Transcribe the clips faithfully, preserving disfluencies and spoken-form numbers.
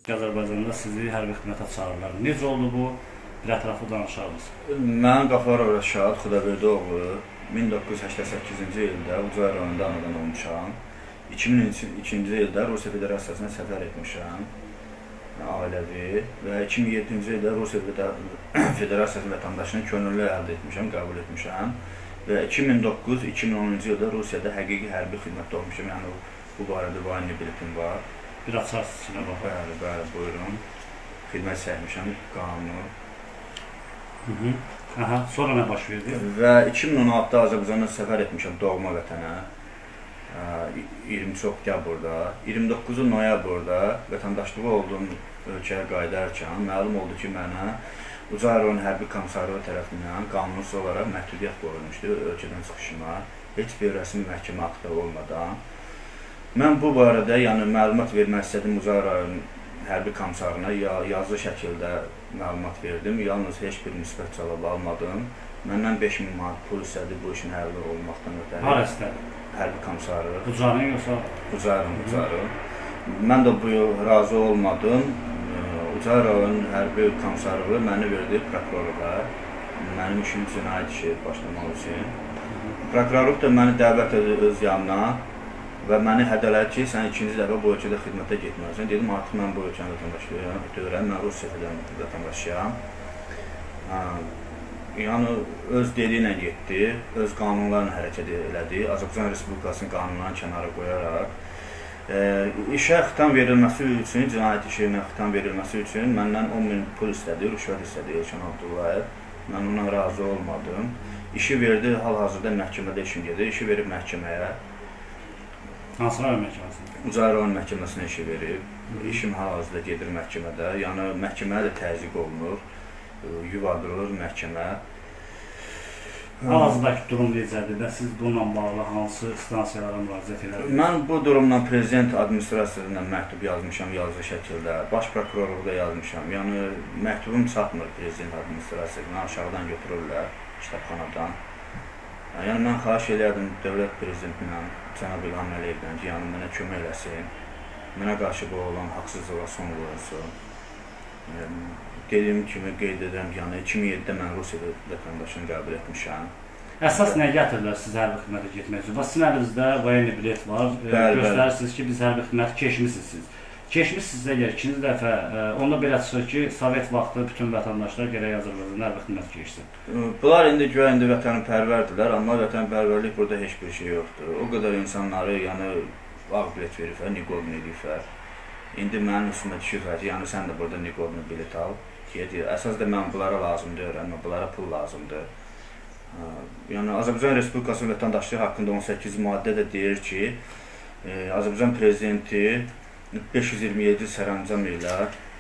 Azərbaycanda sizi hərbi xidmətə çağırırlar. Necə oldu bu? Bir ətraflı danışarız. Mən Qafarov Rəşad Xudaverdoğlu min doqquz yüz səksən səkkizinci ildə Ucar rayonunda anadan olmuşam. iki min ikinci ildə Rusiya Federasiyasına səfər etmişəm, ailəvi və iki min yeddinci ildə Rusiya Federasiyası vətəndaşını könüllü əldə etmişəm, qəbul etmişəm və iki min doqquz iki min onuncu ildə Rusiyada həqiqi hərbi xidmətdə olmuşam, yəni bu barədə vayni biletim var. Bir açarsız içinə baxaq. Bəli, bəli, buyurun. Xidmət çəkmişəm, qanunu. Hı -hı. Aha, sonra nə baş verdi? Və iki min on altıda Azərbaycana səfər etmişəm doğma vətənə. iyirmisi oktyabrda, iyirmi doqquzu noyabrda vətəndaşlığı olduğum ölkəyə qayıdarkən məlum oldu ki, mənə Ucar rayon hərbi komissarlığı tərəfindən qanunsuz olaraq məhdudiyyət qoyulmuşdu ölkədən çıxışıma, heç bir rəsmi məhkəmə aktı olmadan. Mən bu barədə yəni məlumat vermək istədim Ucar rayon hərbi komissarına, yazılı şəkildə məlumat verdim, yalnız heç bir müsbət cavab almadım. Məndən beş min manat pul istədi bu işin həlli olmaqdan ötəri. Hara istədi? Hərbi komissarı. Ucarın yoxsa? Ucarın, Ucarın. Mən də bu razı olmadım. Ucar rayon hərbi komissarlığı məni verdi prokurorluğa. Mənim işim cinayət işi başlamaq üçün. Prokurorluq da məni dəvət edir öz yanına və məni hədələdi ki, sən ikinci dəfə bu ölkədə xidmətə getməlisən. Dedim, artıq mən bu ölkənin vətəndaşıyam, mən Rusiya vətəndaşıyam. Yəni, öz dediyi ilə getdi, öz qanunlarla hərəkət elədi, Azərbaycan Respublikasının qanunlarını kənara qoyaraq. İşə xitam verilməsi üçün, cinayət işinə xitam verilməsi üçün məndən on min pul istədi, rüşvət istədi Elşən Abdullayev. Mən ona razı olmadım. İşi verdi, hal-hazırda məhkəmədə işim gedir, işi verib məhkəməyə. Hansı rayon məhkəməsində? Ucar rayon məhkəməsinə işi verib. İşim hal-hazırda gedir məhkəmədə. Yəni, məhkəməyə də təzyiq olunur, yuvadırılır məhkəmə. Hal-hazırdakı durum necədir və siz bununla bağlı hansı stansiyalara müraciət edərsiniz? Mən bu durumla prezident administrasiyasından məktub yazmışam, yazılı şəkildə. Baş prokurorluqda yazmışam. Yəni, məktubum çatmır prezident administrasiyasından, aşağıdan götürürlər, kitabxanadan. Yəni, mən xahiş edirdim dövlət prezidentindən, Cənab İlham Əliyevdən ki, yəni mənə kömək eləsin, mənə qarşı bu olan haqsızlığa son qoyulsun. Dediyim kimi qeyd edirəm ki, yəni iki min yeddidə mən Rusiya vətəndaşını qəbul etmişəm. Əsas nə gətirirlər siz hərbi xidmətə getmək üçün? Sizin əlinizdə voyeni bilet var, göstərirsiniz ki, biz hərbi xidməti keçmişsiniz. Keçmişsiniz əgər ikinci dəfə, onda belə çıxır ki, Sovet vaxtı bütün vətəndaşlar gərək Azərbaycanda hərbi xidmət keçsin. Bunlar indi güya indi vətənpərvərdirlər, amma vətənpərvərlik burada heç bir şey yoxdur. O qədər insanları, yəni, ağ bilet veriflər, niqobini ediflər. İndi mənim üstümə düşürlər ki, yəni sən də burada niqobini bilet al. Əsas da mən bunlara lazım deyirəm, bunlara pul lazımdır. Yəni, Azərbaycan Respublikasının vətəndaşlığı haqqında on səkkizinci maddə də deyir ki, Azərbaycan prezidenti beş yüz iyirmi yeddi sərəncam ilə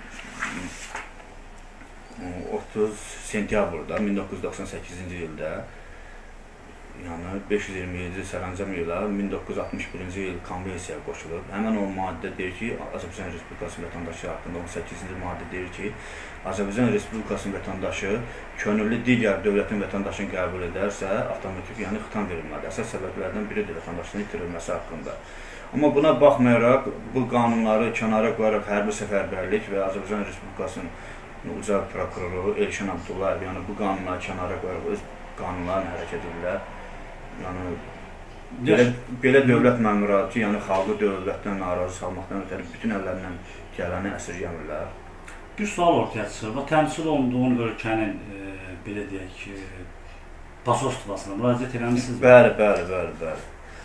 otuz sentyabrda min doqquz yüz doxsan səkkizinci ildə yəni beş yüz iyirmi yeddi sərəncam ilə min doqquz yüz altmış birinci il konvensiyaya qoşulub. Həmən o maddə deyir ki, Azərbaycan Respublikasının vətəndaşı haqqında on səkkizinci maddə deyir ki, Azərbaycan Respublikasının vətəndaşı könüllü digər dövlətin vətəndaşını qəbul edərsə, avtomatik yəni xitam verilməlidir. Əsas səbəblərdən biridir vətəndaşlığın itirilməsi haqqında. Amma buna baxmayaraq, bu qanunları kənara qoyaraq hərbi səfərbərlik və Azərbaycan Respublikasının Ucar prokuroru Elşən Abdullayev, yəni bu qanunları kənara qoyaraq öz qanunlarla hərəkət edirlər. Yəni, belə, belə dövlət məmurları ki, yəni xalqı dövlətdən narazı salmaqdan ötəri bütün əllərindən gələni əsirgəmirlər. Bir sual ortaya çıxır. Bu təmsil olunduğun ölkənin, belə deyək ki, pasotvasına müraciət eləmişsiniz? Bəli, bəli, bəli, bəli.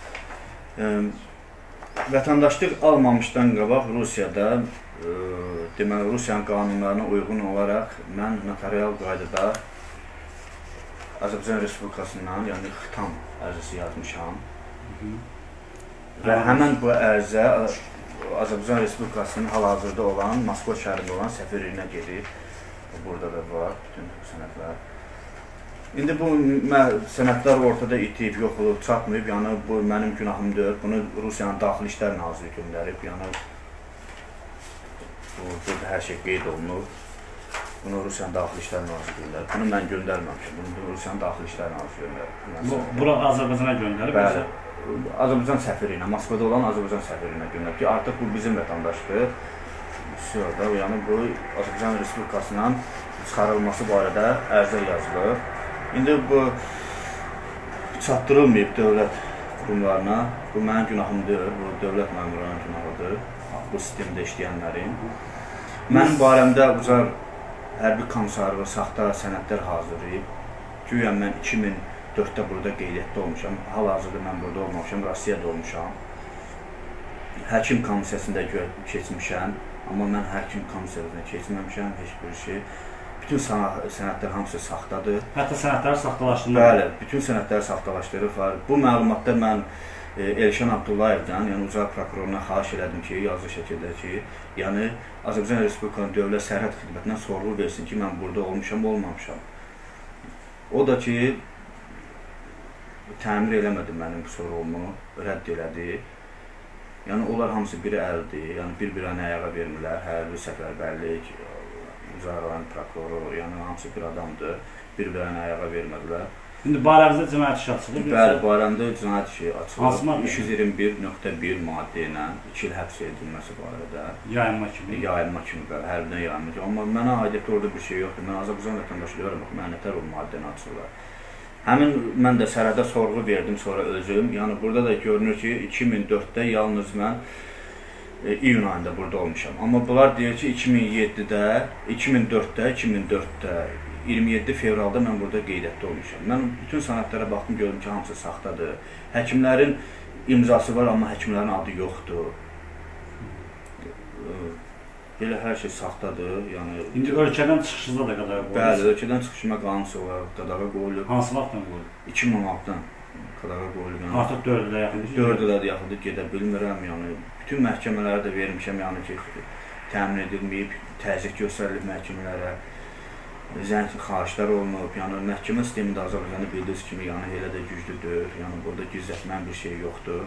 Vətəndaşlıq almamışdan qabaq Rusiyada, deməli, Rusiyanın qanunlarına uyğun olaraq mən notarial qaydada Azərbaycan Respublikasından, yəni xitam ərizəsi yazmışam. Və həmən bu ərizə Azərbaycan Respublikasının hal-hazırda olan, Moskva şəhərində olan səfirliyinə gedib. Burada da var bütün sənədlər. İndi bu sənədlər ortada itib, yox olub, çatmayıb, yəni bu mənim günahım deyil. Bunu Rusiyanın Daxili İşlər Naziri göndərib, yəni burada hər şey qeyd olunur. Bunu Rusiyanın Daxili İşlər Naziri göndərib. Bunu mən göndərməmişim, bunu Rusiyanın Daxili İşlər Naziri göndərib. Bura Azərbaycana göndərib? Bəli, Azərbaycan səfirinə, Moskvada olan Azərbaycan səfirinə göndərib ki, artıq bu bizim vətəndaşdır. Sonra yəni bu Azərbaycan Respublikasının çıxarılması barədə ərizə yazılır. İndi bu çatdırılmayıb dövlət qurumlarına. Bu mənim günahımdır, bu dövlət məmurlarının günahıdır, bu sistemdə işləyənlərin. Mənim barəmdə Ucar hərbi komissarlığı saxta sənədlər hazırlayıb. Güya mən iki min dörddə burada qeydiyyatda olmuşam, hal-hazırda mən burada olmamışam, Rusiyada olmuşam. Həkim komissiyasında keçmişəm, amma mən həkim komissiyasında keçməmişəm, heç bir şey. Bütün sənədlər hamısı saxtadır. Hətta sənədləri saxtalaşdırılır. Bəli, bütün sənədləri saxtalaşdırılır. Bu məlumatda mən Elşən Abdullayevdən, yəni Ucar prokuroruna xahiş elədim ki, yazılı şəkildə ki, yəni Azərbaycan Respublikanın Dövlət Sərhəd Xidmətindən sorğu versin ki, mən burada olmuşam, olmamışam. O da ki, təmir eləmədi mənim sorğumu, rədd elədi. Yəni onlar hamısı bir əldir, yəni bir-birinə ayağa vermirlər, hərbi səfərbərlik, Ucar rayon prokuroru, yəni hamısı bir adamdır, bir-birinə ayağa vermədilər. İndi barəmizdə cinayət işi açılır. Bəli, barəmdə cinayət işi açılır. üç yüz iyirmi bir nöqtə bir maddə ilə iki il həbs edilməsi barədə. Yayınma kimi. Yayınma kimi, bəli, hərbidən yayınma kimi. Amma mənə aidiyyəti orada bir şey yoxdur. Mən Azərbaycan vətəndaşı deyirəm, mənə nətər o maddəni açırlar. Həmin mən də sərhədə sorğu verdim sonra özüm. Yəni burada da görünür ki, iki min dörddə yalnız mən e, iyun ayında burada olmuşam. Amma bunlar deyir ki, iki min yeddidə, iki min dörddə, iki min dörddə, iyirmi yeddi fevralda mən burada qeydiyyatda olmuşam. Mən bütün sənədlərə baxdım, gördüm ki, hamısı saxtadır. Həkimlərin imzası var, amma həkimlərin adı yoxdur. Belə hər şey saxtadır. Yəni İndi ölkədən çıxışınızda da qadağa qoyulur. Bəli, ölkədən çıxışıma qanunsa olaraq qadağa qoyulub. Hansı vaxtdan qoyulub? iki min on altıdan qadağa qoyulub. Yəni artıq dörd ilə yaxındır. dörd ilə yaxındır, gedə bilmirəm. Yəni bütün məhkəmələrə də vermişəm, yəni ki, təmin edilməyib, təzyiq göstərilib məhkəmələrə. Zəng xahişlər olunub, yəni məhkəmə sistemində Azərbaycanda bildiyiniz kimi yəni elə də güclüdür, yəni burada gizlətmən bir şey yoxdur.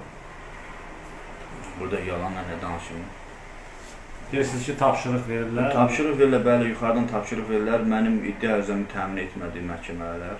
Burada yalanla nə danışım? Deyirsiniz ki, tapşırıq verirlər? Tapşırıq verirlər, bəli, yuxarıdan tapşırıq verirlər. Mənim iddia ərzəmi təmin etmədi məhkəmələr.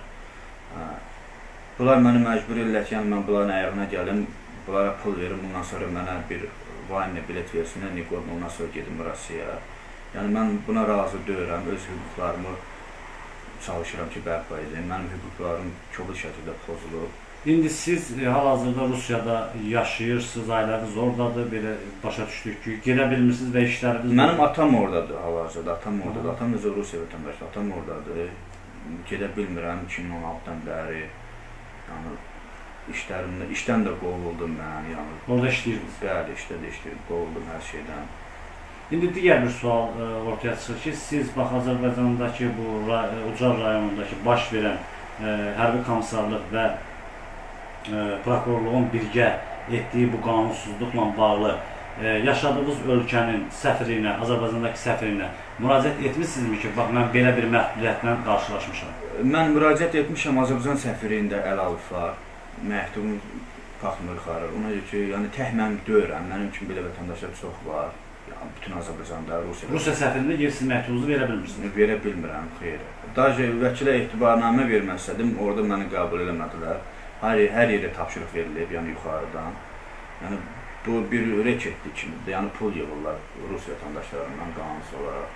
Bunlar məni məcbur edirlər ki, yəni mən bunların ayağına gəlim, bunlara pul verim, bundan sonra mənə bir vayinlə bilet versinlər, Nikodla, ondan sonra gedim Rusiyaya. Yəni mən buna razı deyirəm, öz hüquqlarımı çalışıram ki, bərpa edeyim. Mənim hüquqlarım kobud şəkildə pozulub. İndi siz hal-hazırda Rusiyada yaşayırsınız, ailəniz oradadır, belə başa düşdük ki, gedə bilmirsiniz və işləriniz... Mənim atam oradadır hal-hazırda, atam oradadır. Atam necə Rusiya vətəndaşıdır, atam oradadır. Gedə bilmirəm iki min on altıdan bəri. Yəni, işlərimdə, işdən də qovuldum mən. Yəni, orada işləyirsiniz? Bəli, işdə də işləyirdim, qovuldum hər şeydən. İndi digər bir sual e, ortaya çıxır ki, siz bax Azərbaycandakı bu Ucar rayonundakı baş verən e, hərbi komissarlıq və e, prokurorluğun birgə etdiyi bu qanunsuzluqla bağlı e, yaşadığınız ölkənin səfirinə, Azərbaycandakı səfirinə müraciət etmişsinizmi ki, bax mən belə bir məhdudiyyətlə qarşılaşmışam? Mən müraciət etmişəm, Azərbaycan səfirində əl alıb var, məktubum qalxmır xarır. Ona görə ki, yəni tək mən deyirəm, mənim kimi belə vətəndaşlar çox var. Yəni, bütün Azərbaycanda, Rusiyada... Rusiya səfirində yersiz məktubunuzu verə bilmirsiniz? Verə bilmirəm, xeyr. Daha vəkilə etibarnamə verməsədim, orada məni qəbul eləmədilər. Hər, hər yerə tapşırıq verilib, yəni yuxarıdan. Yəni, bu bir reketli kimidir, yəni pul yığırlar Rus vətəndaşlarından qanunsuz olaraq.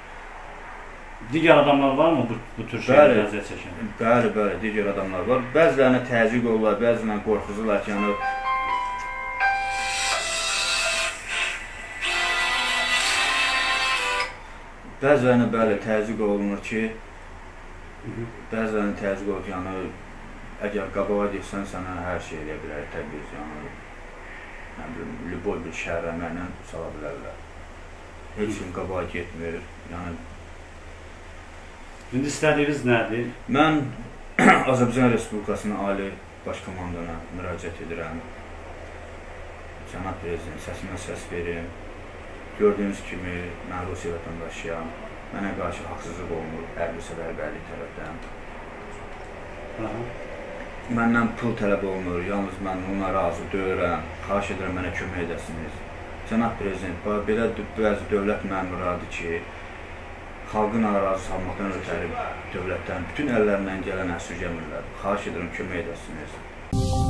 Digər adamlar varmı bu, bu tür şeylə əziyyət çəkən? Bəli, bəli, digər adamlar var. Bəzilərinə təzyiq olurlar, bəzilərinə qorxuzular ki, yəni... Bəzilərinə bəli təzyiq olunur ki, bəzilərinə təzyiq olunur ki, yəni, əgər qabağa deyirsən, sənə hər şey eləyə bilər, təbii, yəni, lüboy bir şəhərləməklə sala bilərlər. Heç kim qabağa getmir, yəni... İndi istədiyiniz nədir? Mən Azərbaycan Respublikasının Ali Baş Komandana müraciət edirəm. Cənab Prezident, səsimə səs verin. Gördüyünüz kimi, mən Rusiya vətəndaşıyam. Mənə qarşı haqsızlıq olunur, hərbi səfərbərlik tərəfdən. Məndən pul tələb olunur, yalnız mən ona razı deyirəm. Xahiş edirəm, mənə kömək edəsiniz. Cənab Prezident, belə bəzi dövlət məmurlardır ki, xalqı narazı salmaqdan ötəri dövlətdən bütün əllərindən gələn əsirgəmirlər. Xahiş edirəm, kömək edəsiniz.